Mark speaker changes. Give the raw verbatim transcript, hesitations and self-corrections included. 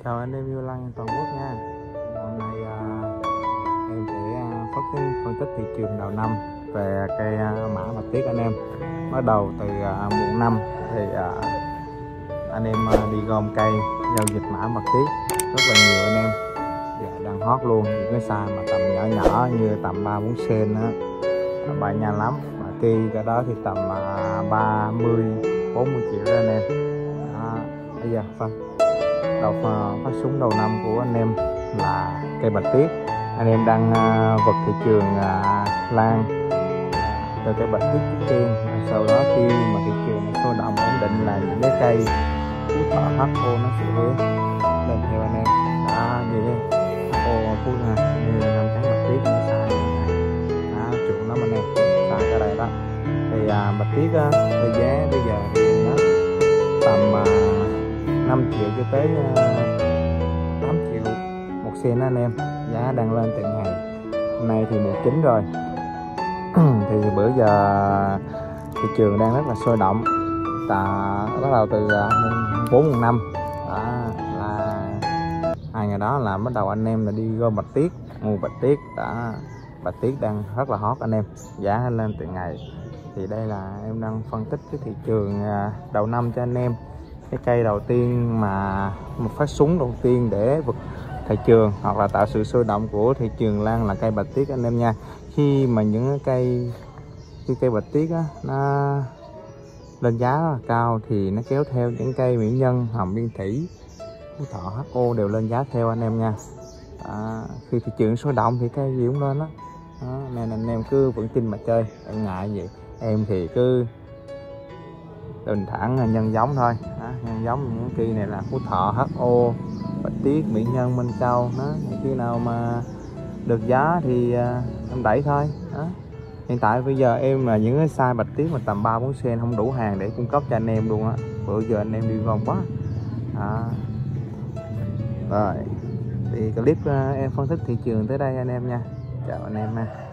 Speaker 1: Chào anh em yêu lăng toàn quốc nha. Hôm nay à, em sẽ à, phát cái phân tích thị trường đầu năm về cây à, mã bạch tuyết anh em. Bắt đầu từ à, mùa năm thì à, anh em à, đi gom cây giao dịch mã bạch tuyết rất là nhiều anh em. Dạ, đang hot luôn, những cái size mà tầm nhỏ nhỏ như tầm ba bốn sen á, bay nhanh lắm. Mà cây cái đó thì tầm à, ba mươi bốn mươi triệu đó anh em. À, bây giờ phân đầu phát súng đầu năm của anh em là cây bạch tuyết. Anh em đang uh, vật thị trường uh, lan từ cây bạch tuyết trước tiên, sau đó khi mà thị trường nó sôi động ổn định là những cái cây phú thọ hát o nó sẽ lên theo anh em. Đó, như hát o phú thọ như năm trắng bạch tuyết nó xài đó, chuộng lắm anh em, xài cái này đó. Thì uh, bạch tuyết uh, với giá bây giờ thì nó tầm uh, năm triệu cho tới tám triệu một sen anh em. Giá đang lên từng ngày. Hôm nay thì mùa chín rồi thì bữa giờ thị trường đang rất là sôi động. Ta bắt đầu từ bốn mùng năm đó là hai ngày đó là bắt đầu anh em là đi gom bạch tuyết, mua bạch tuyết đã. Bạch tuyết đang rất là hot anh em, giá lên từng ngày. Thì đây là em đang phân tích cái thị trường đầu năm cho anh em. Cái cây đầu tiên mà một phát súng đầu tiên để vực thị trường hoặc là tạo sự sôi động của thị trường lan là cây bạch tuyết anh em nha. Khi mà những cây khi cây bạch tuyết á, nó lên giá rất là cao thì nó kéo theo những cây mỹ nhân, hồng biên thủy, phú thọ, hát o đều lên giá theo anh em nha. À, khi thị trường sôi động thì cây gì cũng lên đó. Đó, nên anh em cứ vững tin mà chơi, em ngại gì em thì cứ bình thản nhân giống thôi. Đó, nhân giống những cây này là phú thọ, hát o, bạch tuyết, mỹ nhân, minh châu đó. Khi nào mà được giá thì uh, em đẩy thôi đó. Hiện tại bây giờ em là những cái size bạch tuyết mà tầm ba bốn sen không đủ hàng để cung cấp cho anh em luôn á. Bữa giờ anh em đi gom quá đó. Rồi thì clip uh, em phân tích thị trường tới đây anh em nha. Chào anh em nha.